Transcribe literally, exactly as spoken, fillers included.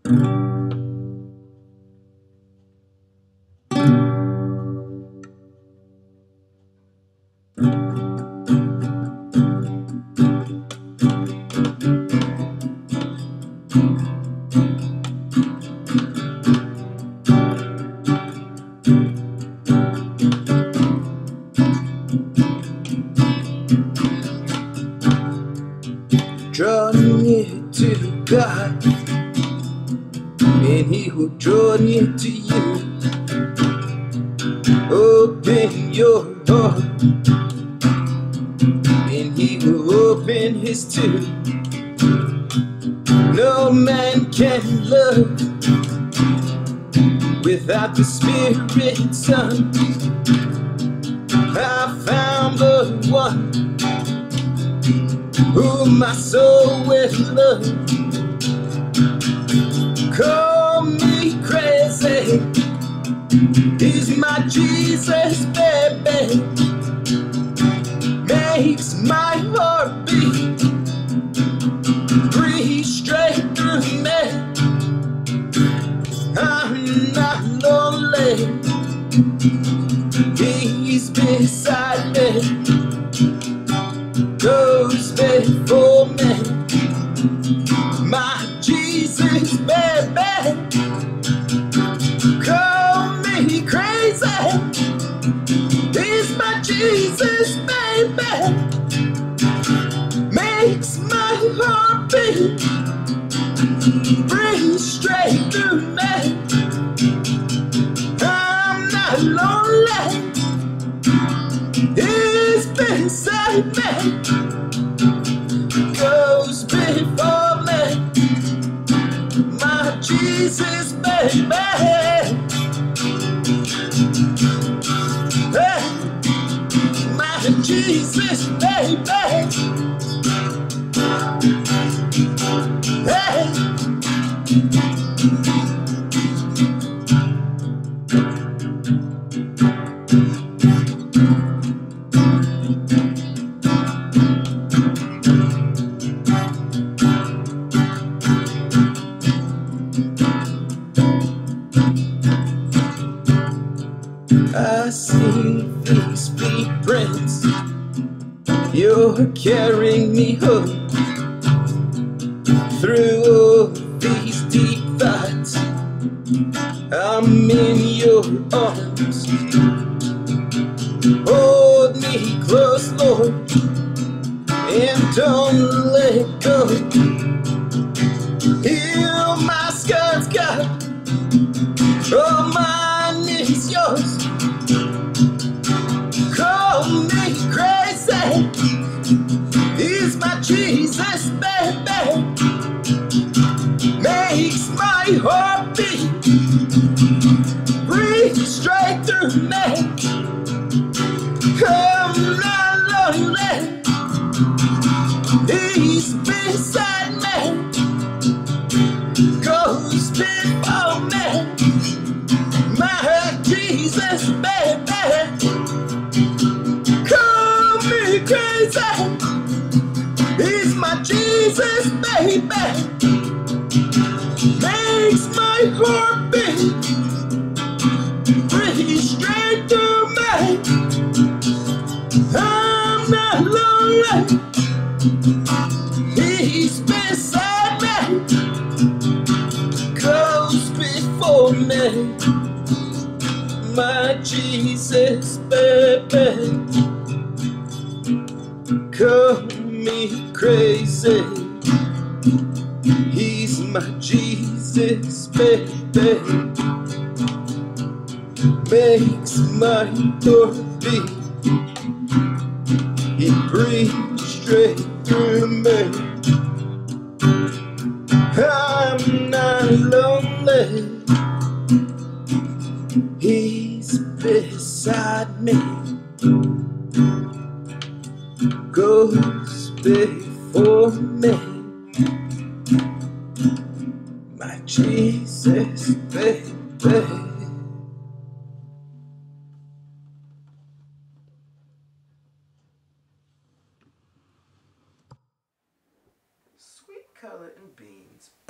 Draw near to God, and He will draw near to you. Open your heart, and He will open His too. No man can love without the Spirit, Son. I found the one whom my soul will love. Call me crazy, He's my Jesus, baby. Makes my heart beat, breathe straight through me. I'm not lonely, He's beside me, goes before me. My Jesus, baby. Call me crazy, He's my Jesus, baby. Makes my heart beat, breathe straight through me. I'm not lonely, He's beside me, goes before me. My Jesus, baby. Hey, my Jesus, baby. Hey. I see these footprints, you're carrying me home through all these deep thoughts. I'm in your arms, hold me close, Lord, and don't let go. Heal my scars, God, oh, mine is yours. Call me crazy, He's my Jesus, baby. Makes my heart beat, breathe straight through me. I'm not lonely, He's beside me, goes before me. My Jesus, baby. Crazy, He's my Jesus, baby. Makes my heart beat, breathe straight through me. I'm not lonely, He's beside me, goes before me. My Jesus, baby. Call me crazy, He's my Jesus, baby. Makes my heart beat, He breathes straight through me. I'm not lonely, He's beside me, goes before me. My Jesus, baby. Sweet color and beans.